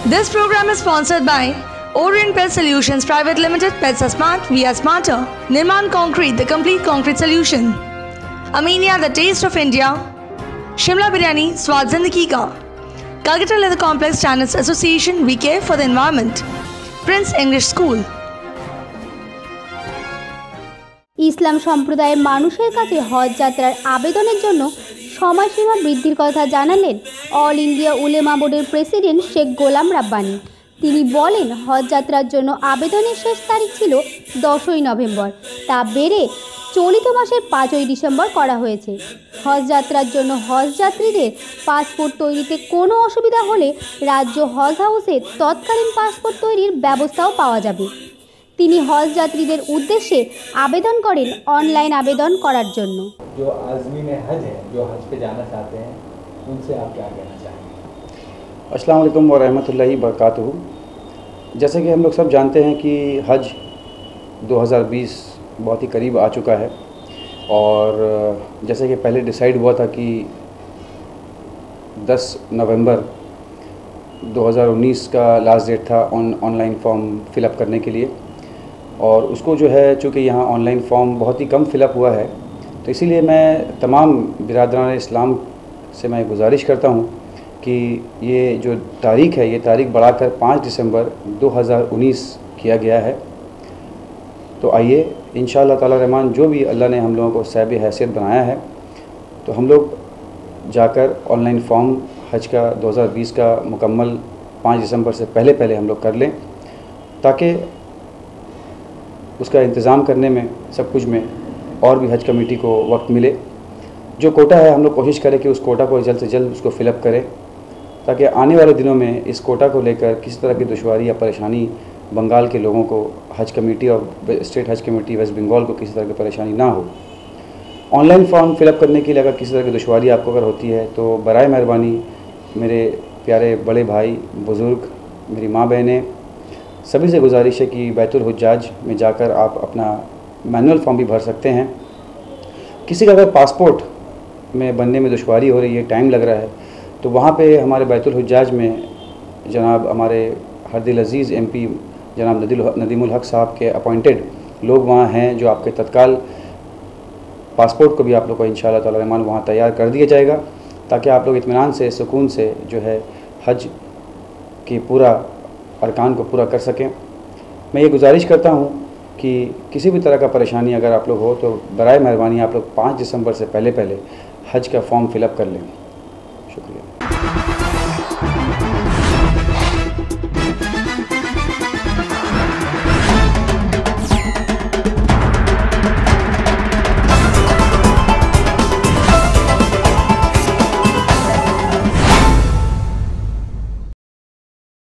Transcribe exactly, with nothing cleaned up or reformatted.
This program is sponsored by Orient Pet Solutions Private Limited. Pets are smart, we are smarter. Nirman Concrete, the complete concrete solution. Amenia, the taste of India. Shimla Biryani, Swad Zindagi Ka. Calcutta Leather Complex Tennis Association, we care for the environment. Prince English School. ইসলাম সম্প্রদায়ের মানুষের কাছে হজ যাত্রার আবেদনের জন্য সময়সীমা বৃদ্ধির কথা জানালেন অল ইন্ডিয়া উলেমা বোর্ডের প্রেসিডেন্ট শেখ গোলাম রাব্বানি। তিনি বলেন, হজ যাত্রার জন্য আবেদনের শেষ তারিখ ছিল দশই নভেম্বর, তা বেড়ে চলিত মাসের পাঁচই ডিসেম্বর করা হয়েছে। হজ যাত্রার জন্য হজ যাত্রীদের পাসপোর্ট তৈরিতে কোনো অসুবিধা হলে রাজ্য হজ হাউসে তৎকালীন পাসপোর্ট তৈরির ব্যবস্থাও পাওয়া যাবে। তিনি হজ যাত্রীদের উদ্দেশ্যে আবেদন করেন অনলাइन आवेदन करार जन्नो। जो आज़मीन हज हैं, जो हज पे जाना चाहते हैं, उनसे आप क्या कहना चाहेंगे? अस्सलाम वालेकुम व रहमतुल्लाहि व बरकातुहू। जैसे कि हम लोग सब जानते हैं कि हज दो हज़ार बीस बहुत ही करीब आ चुका है और जैसे कि पहले डिसाइड हुआ था कि दस नवंबर दो हज़ार उन्नीस का लास्ट डेट था ऑन ऑनलाइन फॉर्म फिलअप करने के लिए, और उसको जो है चूँकि यहाँ ऑनलाइन फॉर्म बहुत ही कम फिलअप हुआ है, तो इसीलिए मैं तमाम बिरादरान इस्लाम से मैं गुजारिश करता हूँ कि ये जो तारीख़ है, ये तारीख़ बढ़ाकर पाँच दिसंबर दो हज़ार उन्नीस किया गया है। तो आइए इंशाअल्लाह ताला रहमान, जो भी अल्लाह ने हम लोगों को साहिब हैसियत बनाया है, तो हम लोग जाकर ऑनलाइन फॉर्म हज का दो हज़ार बीस का मुकम्मल पाँच दिसंबर से पहले पहले हम लोग कर लें, ताकि उसका इंतज़ाम करने में सब कुछ में और भी हज कमेटी को वक्त मिले। जो कोटा है हम लोग कोशिश करें कि उस कोटा को जल्द से जल्द उसको फिलअप करें, ताकि आने वाले दिनों में इस कोटा को लेकर किसी तरह की दुश्वारी या परेशानी बंगाल के लोगों को, हज कमेटी और स्टेट हज कमेटी वेस्ट बंगाल को किसी तरह की परेशानी ना हो। ऑनलाइन फॉर्म फिलअप करने के लिए अगर किसी तरह की दुश्वारी आपको अगर होती है, तो बराए मेहरबानी मेरे प्यारे बड़े भाई, बुज़ुर्ग, मेरी माँ बहनें, सभी से गुजारिश है कि बैतुल हुज्जाज में जाकर आप अपना मैनुअल फॉर्म भी भर सकते हैं। किसी का अगर पासपोर्ट में बनने में दुश्वारी हो रही है, टाइम लग रहा है, तो वहाँ पे हमारे बैतुल हुज्जाज में जनाब हमारे हरदिल अज़ीज़ एमपी जनाब नदीमुल हक साहब के अपॉइंटेड लोग वहाँ हैं, जो आपके तत्काल पासपोर्ट को भी आप लोग को इंशाअल्लाह ताला रहमान वहाँ तैयार कर दिया जाएगा, ताकि आप लोग इत्मीनान से, सुकून से जो है हज की पूरा अरकान को पूरा कर सकें। मैं ये गुजारिश करता हूँ कि किसी भी तरह का परेशानी अगर आप लोग हो, तो बराए मेहरबानी आप लोग पाँच दिसंबर से पहले पहले हज का फॉर्म फिलअप कर लें। शुक्रिया।